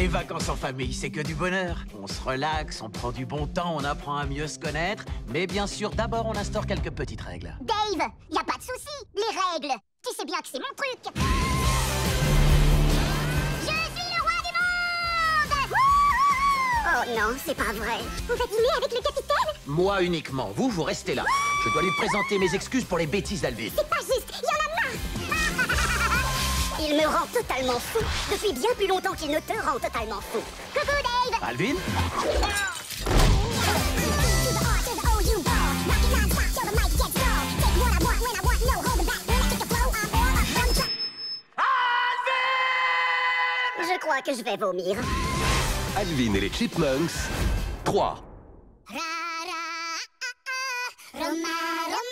Les vacances en famille, c'est que du bonheur. On se relaxe, on prend du bon temps, on apprend à mieux se connaître. Mais bien sûr, d'abord, on instaure quelques petites règles. Dave, y a pas de souci. Les règles, tu sais bien que c'est mon truc. Je suis le roi du monde. Oh non, c'est pas vrai. On va dîner avec le capitaine? Moi uniquement. Vous restez là. Je dois lui présenter mes excuses pour les bêtises d'Alvin. C'est pas juste, y en a marre. Il me rend totalement fou. Depuis bien plus longtemps qu'il ne te rend totalement fou. Coucou Dave. Alvin? Je crois que je vais vomir. Alvin et les Chipmunks 3. Roma, Roma.